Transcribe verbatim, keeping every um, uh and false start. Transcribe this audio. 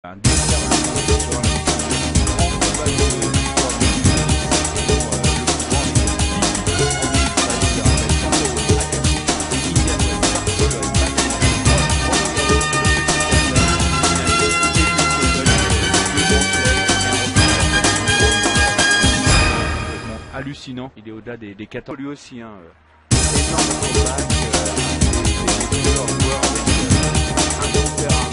Un déferlement sur un grand combat de l'histoire du hallucinant, il est au-delà des, des quatorze lui aussi, hein. Énorme comeback, euh, des, des, des joueurs avec euh, un super